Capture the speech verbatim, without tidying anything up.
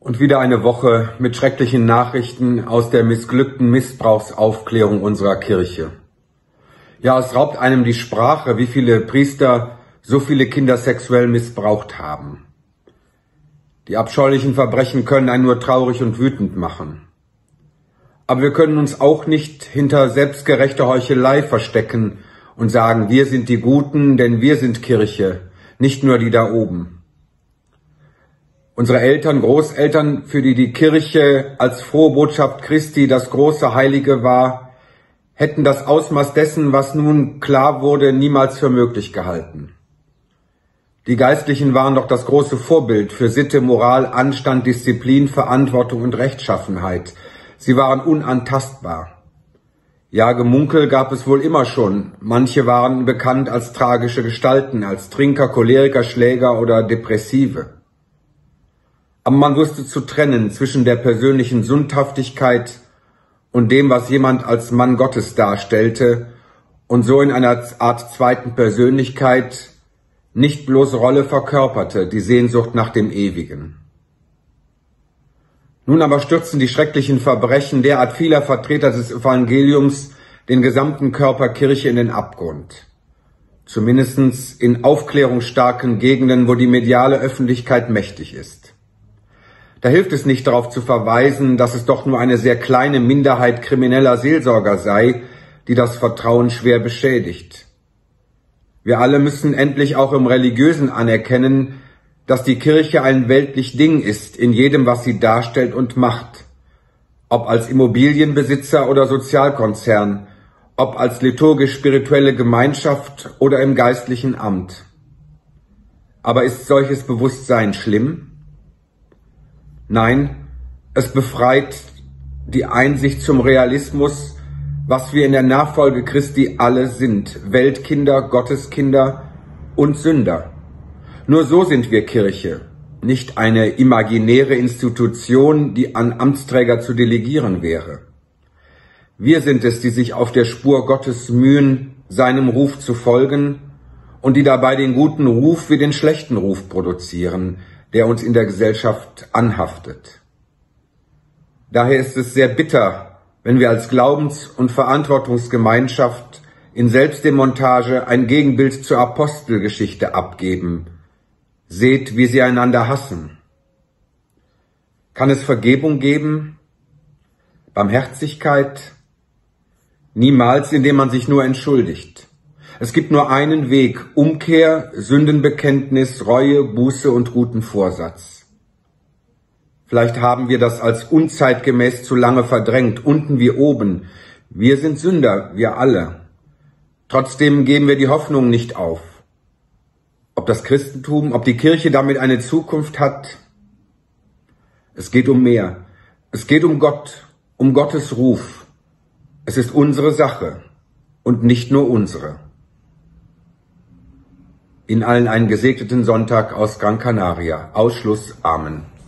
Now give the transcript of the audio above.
Und wieder eine Woche mit schrecklichen Nachrichten aus der missglückten Missbrauchsaufklärung unserer Kirche. Ja, es raubt einem die Sprache, wie viele Priester so viele Kinder sexuell missbraucht haben. Die abscheulichen Verbrechen können einen nur traurig und wütend machen. Aber wir können uns auch nicht hinter selbstgerechter Heuchelei verstecken und sagen, wir sind die Guten, denn wir sind Kirche, nicht nur die da oben. Unsere Eltern, Großeltern, für die die Kirche als frohe Botschaft Christi das große Heilige war, hätten das Ausmaß dessen, was nun klar wurde, niemals für möglich gehalten. Die Geistlichen waren doch das große Vorbild für Sitte, Moral, Anstand, Disziplin, Verantwortung und Rechtschaffenheit. Sie waren unantastbar. Ja, Gemunkel gab es wohl immer schon. Manche waren bekannt als tragische Gestalten, als Trinker, Choleriker, Schläger oder Depressive. Aber man wusste zu trennen zwischen der persönlichen Sündhaftigkeit und dem, was jemand als Mann Gottes darstellte und so in einer Art zweiten Persönlichkeit nicht bloß Rolle verkörperte, die Sehnsucht nach dem Ewigen. Nun aber stürzen die schrecklichen Verbrechen derart vieler Vertreter des Evangeliums den gesamten Körper Kirche in den Abgrund. Zumindest in aufklärungsstarken Gegenden, wo die mediale Öffentlichkeit mächtig ist. Da hilft es nicht darauf zu verweisen, dass es doch nur eine sehr kleine Minderheit krimineller Seelsorger sei, die das Vertrauen schwer beschädigt. Wir alle müssen endlich auch im Religiösen anerkennen, dass die Kirche ein weltlich Ding ist in jedem, was sie darstellt und macht. Ob als Immobilienbesitzer oder Sozialkonzern, ob als liturgisch-spirituelle Gemeinschaft oder im geistlichen Amt. Aber ist solches Bewusstsein schlimm? Nein, es befreit die Einsicht zum Realismus, was wir in der Nachfolge Christi alle sind, Weltkinder, Gotteskinder und Sünder. Nur so sind wir Kirche, nicht eine imaginäre Institution, die an Amtsträger zu delegieren wäre. Wir sind es, die sich auf der Spur Gottes mühen, seinem Ruf zu folgen und die dabei den guten Ruf wie den schlechten Ruf produzieren, der uns in der Gesellschaft anhaftet. Daher ist es sehr bitter, wenn wir als Glaubens- und Verantwortungsgemeinschaft in Selbstdemontage ein Gegenbild zur Apostelgeschichte abgeben. Seht, wie sie einander hassen. Kann es Vergebung geben? Barmherzigkeit? Niemals, indem man sich nur entschuldigt. Es gibt nur einen Weg: Umkehr, Sündenbekenntnis, Reue, Buße und guten Vorsatz. Vielleicht haben wir das als unzeitgemäß zu lange verdrängt, unten wie oben. Wir sind Sünder, wir alle. Trotzdem geben wir die Hoffnung nicht auf. Ob das Christentum, ob die Kirche damit eine Zukunft hat? Es geht um mehr. Es geht um Gott, um Gottes Ruf. Es ist unsere Sache und nicht nur unsere. Ihnen allen einen gesegneten Sonntag aus Gran Canaria. Ausschluss. Amen.